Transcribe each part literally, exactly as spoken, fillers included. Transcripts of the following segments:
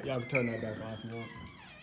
Y'all can turn that back off if you want.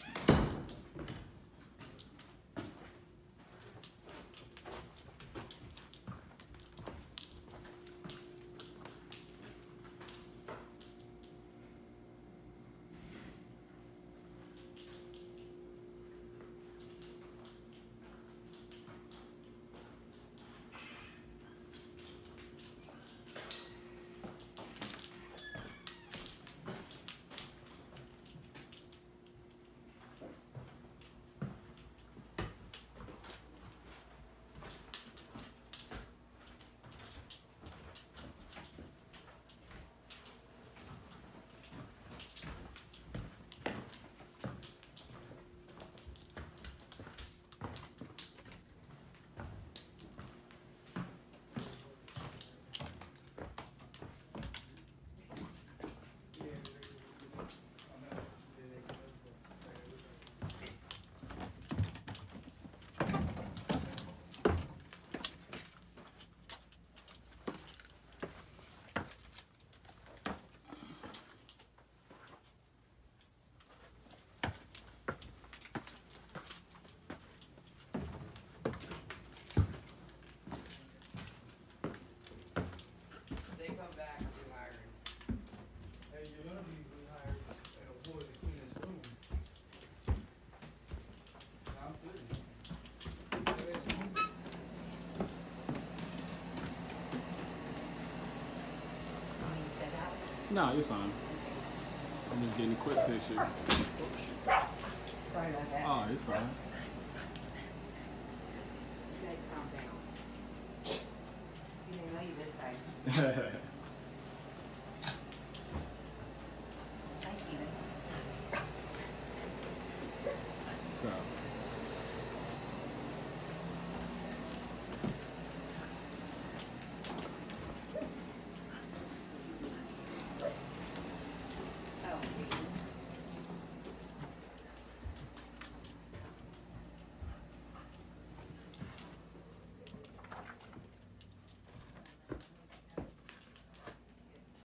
No, you're fine. I'm just getting a quick picture. Sorry about that. Oh, you're fine. You guys calm down. You didn't know you this time.